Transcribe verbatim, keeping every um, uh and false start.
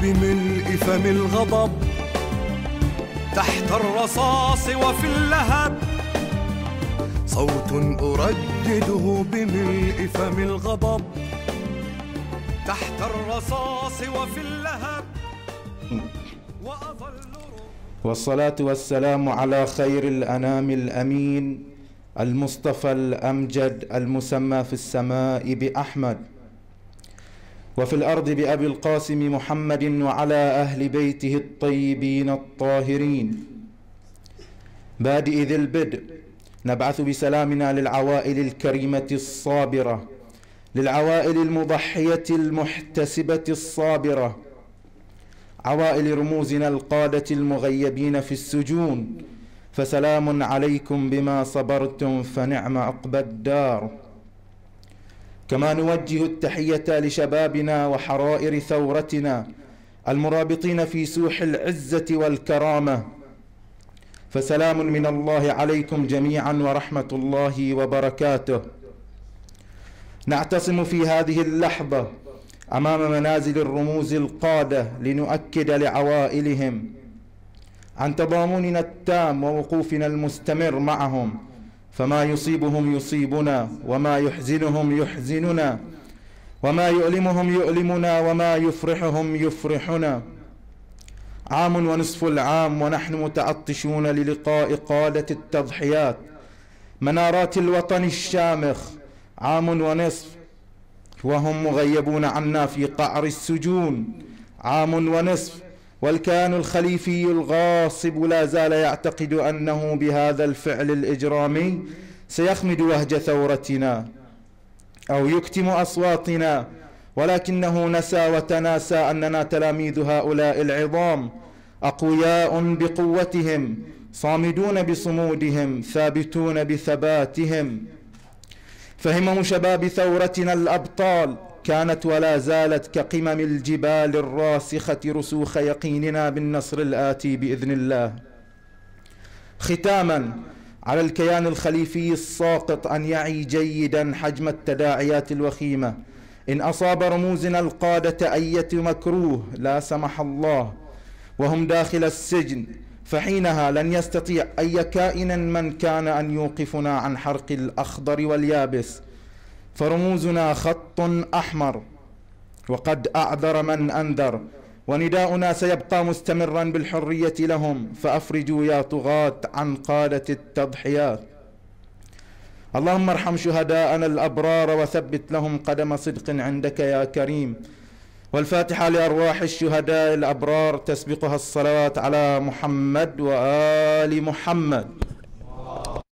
بملء فم الغضب تحت الرصاص وفي اللهب، صوت أردده بملء فم الغضب تحت الرصاص وفي اللهب وأظل. والصلاة والسلام على خير الأنام الأمين المصطفى الأمجد المسمى في السماء بأحمد وفي الأرض بأبي القاسم محمد وعلى أهل بيته الطيبين الطاهرين. بادئ ذي البدء نبعث بسلامنا للعوائل الكريمة الصابرة، للعوائل المضحية المحتسبة الصابرة، عوائل رموزنا القادة المغيبين في السجون، فسلام عليكم بما صبرتم فنعم عقبى الدار. كما نوجه التحية لشبابنا وحرائر ثورتنا المرابطين في سوح العزة والكرامة، فسلام من الله عليكم جميعا ورحمة الله وبركاته. نعتصم في هذه اللحظة أمام منازل الرموز القادة لنؤكد لعوائلهم عن تضامننا التام ووقوفنا المستمر معهم، فما يصيبهم يصيبنا، وما يحزنهم يحزننا، وما يؤلمهم يؤلمنا، وما يفرحهم يفرحنا. عام ونصف العام ونحن متعطشون للقاء قادة التضحيات، منارات الوطن الشامخ. عام ونصف وهم مغيبون عنا في قعر السجون. عام ونصف والكيان الخليفي الغاصب لا زال يعتقد أنه بهذا الفعل الإجرامي سيخمد وهج ثورتنا أو يكتم أصواتنا، ولكنه نسى وتناسى أننا تلاميذ هؤلاء العظام، أقوياء بقوتهم، صامدون بصمودهم، ثابتون بثباتهم. فهمم شباب ثورتنا الأبطال كانت ولا زالت كقمم الجبال الراسخة رسوخ يقيننا بالنصر الآتي بإذن الله. ختاما، على الكيان الخليفي الساقط أن يعي جيدا حجم التداعيات الوخيمة إن أصاب رموزنا القادة أية مكروه لا سمح الله وهم داخل السجن، فحينها لن يستطيع أي كائن من كان أن يوقفنا عن حرق الأخضر واليابس، فرموزنا خط أحمر وقد أعذر من أنذر، ونداؤنا سيبقى مستمرا بالحرية لهم، فأفرجوا يا طغاة عن قادة التضحيات. اللهم ارحم شهداءنا الأبرار وثبت لهم قدم صدق عندك يا كريم. والفاتحة لأرواح الشهداء الأبرار تسبقها الصلوات على محمد وآل محمد.